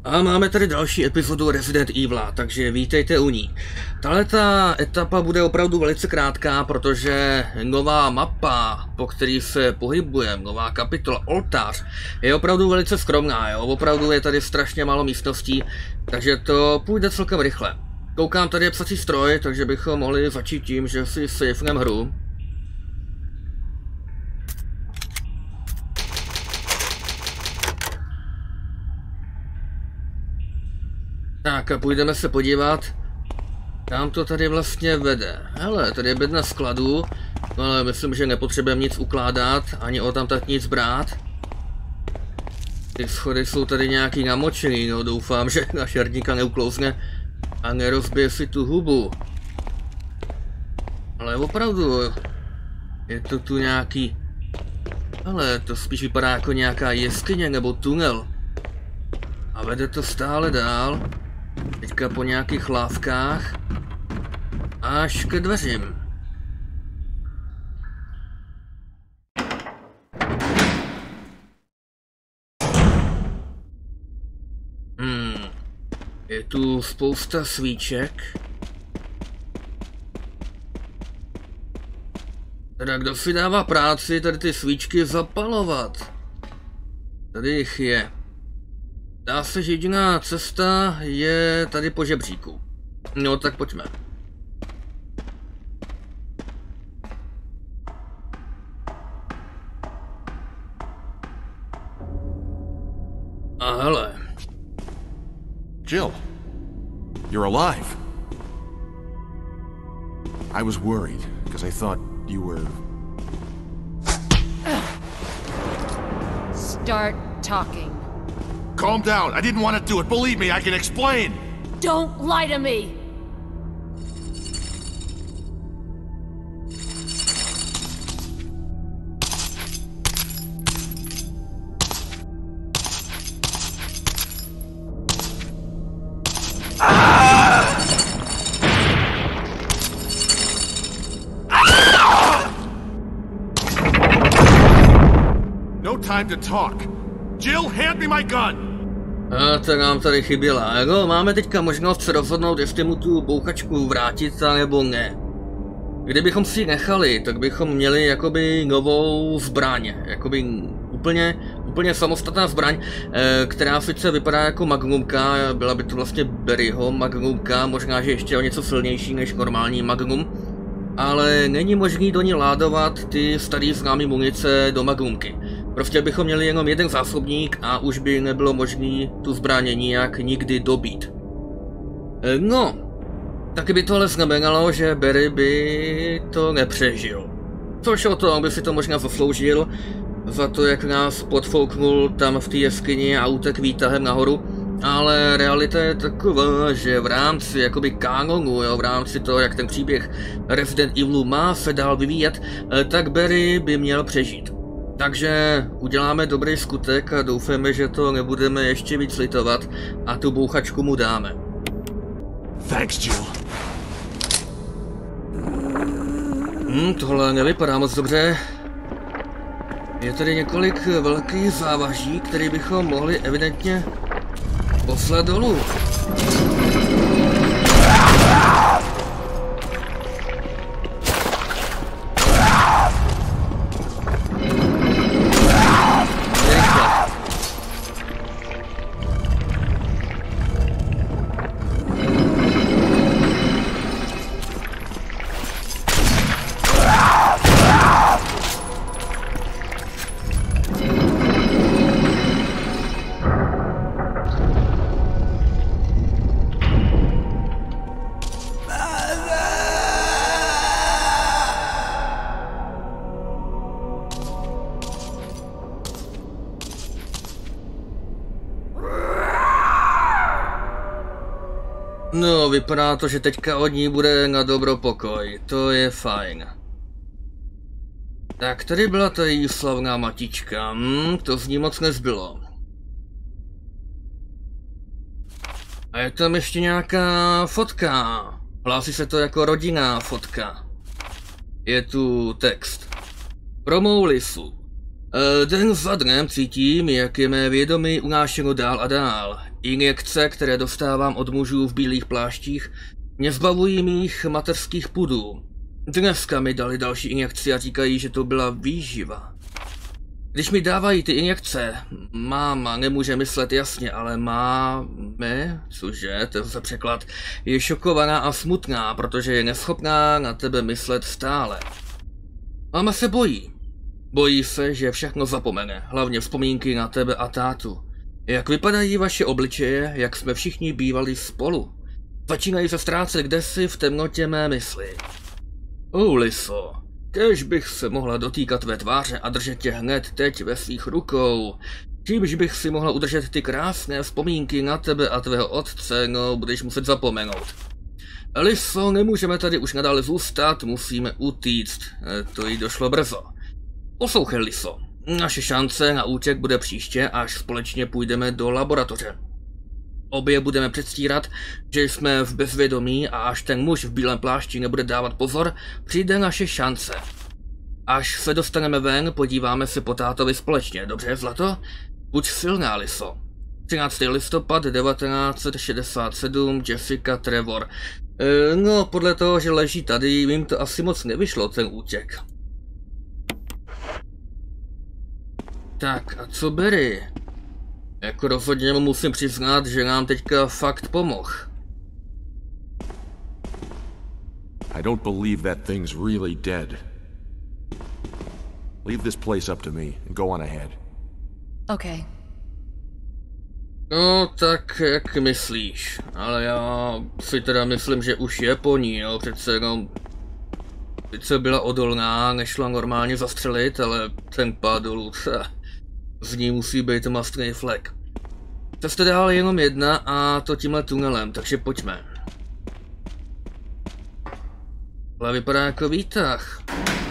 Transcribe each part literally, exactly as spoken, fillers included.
A máme tady další epizodu Resident Evil, takže vítejte u ní. Tahle ta etapa bude opravdu velice krátká, protože nová mapa, po který se pohybujeme, nová kapitola, oltář, je opravdu velice skromná, jo? Opravdu je tady strašně málo místností, takže to půjde celkem rychle. Koukám, tady je psací stroj, takže bychom mohli začít tím, že si safeneme hru. Tak a půjdeme se podívat, kam to tady vlastně vede. Hele, tady je bedna skladu, ale myslím, že nepotřebujeme nic ukládat, ani o tam tak nic brát. Ty schody jsou tady nějaký namočený, no doufám, že naše hrdinka neuklouzne a nerozbije si tu hubu. Ale opravdu, je to tu nějaký... Ale to spíš vypadá jako nějaká jeskyně nebo tunel. A vede to stále dál. Teďka po nějakých lávkách až ke dveřím. Hmm. Je tu spousta svíček. Teda kdo si dává práci tady ty svíčky zapalovat? Tady jich je. Dá se, že jediná cesta je tady po žebříku. No tak pojďme. A hele. Jill, you're alive. I was worried because I thought you were... Start talking. Calm down. I didn't want to do it. Believe me, I can explain. Don't lie to me! No time to talk. Jill, hand me my gun! A ta nám tady chyběla. No, máme teďka možnost se rozhodnout, jestli mu tu bouchačku vrátit, nebo ne. Kdybychom si ji nechali, tak bychom měli jakoby novou zbraň. Jakoby úplně, úplně samostatná zbraň, která sice vypadá jako magnumka, byla by to vlastně Barryho magnumka, možná, že ještě o něco silnější než normální magnum. Ale není možný do ní ládovat ty starý známý munice do magnumky. Prostě bychom měli jenom jeden zásobník a už by nebylo možné tu zbraně nijak nikdy dobít. No, taky by to ale znamenalo, že Barry by to nepřežil. Což o to, on by si to možná zasloužil za to, jak nás podfouknul tam v té jeskyni a utek výtahem nahoru. Ale realita je taková, že v rámci jakoby kanonu, jo, v rámci toho, jak ten příběh Resident Evilu má se dál vyvíjet, tak Barry by měl přežít. Takže uděláme dobrý skutek a doufáme, že to nebudeme ještě víc litovat a tu bouchačku mu dáme. Thanks, Jill. Hmm, tohle nevypadá moc dobře. Je tady několik velkých závaží, které bychom mohli evidentně poslat dolů. No, vypadá to, že teďka od ní bude na dobro pokoj, to je fajn. Tak tady byla ta její slavná matička, hm, to z ní moc nezbylo. A je tam ještě nějaká fotka. Hlásí se to jako rodinná fotka. Je tu text. Pro mou lisu. Den za dnem cítím, jak je mé vědomí unášeno dál a dál. Injekce, které dostávám od mužů v bílých pláštích, mě zbavují mých mateřských pudů. Dneska mi dali další injekci a říkají, že to byla výživa. Když mi dávají ty injekce, máma nemůže myslet jasně, ale máme, cože, to je překlad, je šokovaná a smutná, protože je neschopná na tebe myslet stále. Máma se bojí. Bojí se, že všechno zapomene, hlavně vzpomínky na tebe a tátu. Jak vypadají vaše obličeje, jak jsme všichni bývali spolu. Začínají se ztrácet kdesi v temnotě mé mysli. Oh, Liso, kéž bych se mohla dotýkat tvé tváře a držet tě hned teď ve svých rukou. Čímž bych si mohla udržet ty krásné vzpomínky na tebe a tvého otce, no budeš muset zapomenout. Liso, nemůžeme tady už nadále zůstat, musíme utíct, to jí došlo brzo. Poslouchej, Liso, naše šance na útěk bude příště, až společně půjdeme do laboratoře. Obě budeme předstírat, že jsme v bezvědomí a až ten muž v bílém plášti nebude dávat pozor, přijde naše šance. Až se dostaneme ven, podíváme se po tátovi společně, dobře, zlato? Buď silná, Liso. třináctého listopad devatenáct set šedesát sedm, Jessica Trevor. E, no, podle toho, že leží tady, jim to asi moc nevyšlo, ten útěk. Tak, a co Barry? Jako rozhodně musím přiznat, že nám teďka fakt pomohl. I don't believe that thing's really dead. Leave this place up to me and go on ahead. Okay. No, tak jak myslíš, ale já si teda myslím, že už je po ní, jo, přece jenom... Sice byla odolná, nešla normálně zastřelit, ale ten pád dolů, z ní musí být mastný flek. Cesta dál je jenom jedna a to tímhle tunelem, takže pojďme. Ale vypadá jako výtah.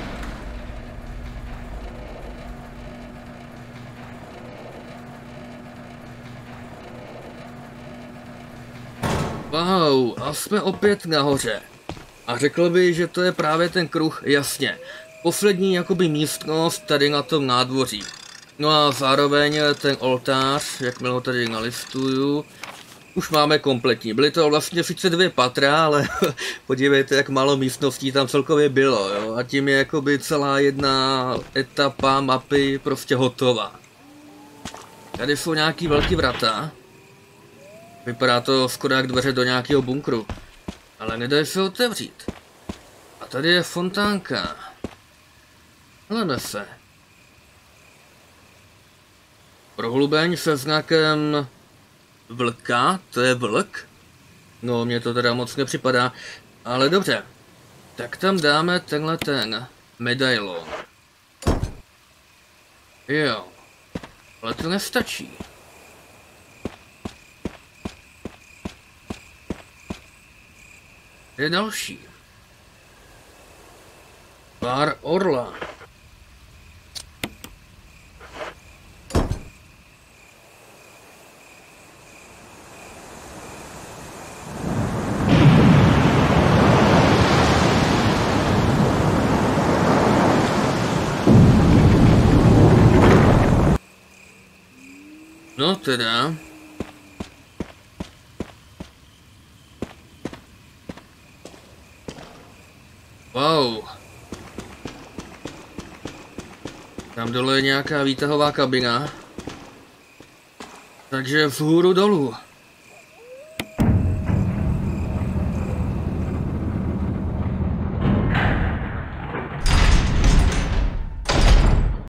Wow, a jsme opět nahoře. A řekl by, že to je právě ten kruh, jasně. Poslední jakoby místnost tady na tom nádvoří. No a zároveň ten oltář, jakmile ho tady nalistuju, už máme kompletní. Byly to vlastně sice dvě patra, ale podívejte, jak málo místností tam celkově bylo, jo. A tím je jakoby celá jedna etapa mapy prostě hotová. Tady jsou nějaký velký vrata. Vypadá to skoro jak dveře do nějakého bunkru. Ale nedají se otevřít. A tady je fontánka. Hledeme se. Prohlubeň se znakem vlka, to je vlk? No, mně to teda moc nepřipadá, ale dobře. Tak tam dáme tenhle ten medailon. Jo, ale to nestačí. Je další. Pár orla. No teda. Wow. Tam dole je nějaká výtahová kabina. Takže vzhůru dolů.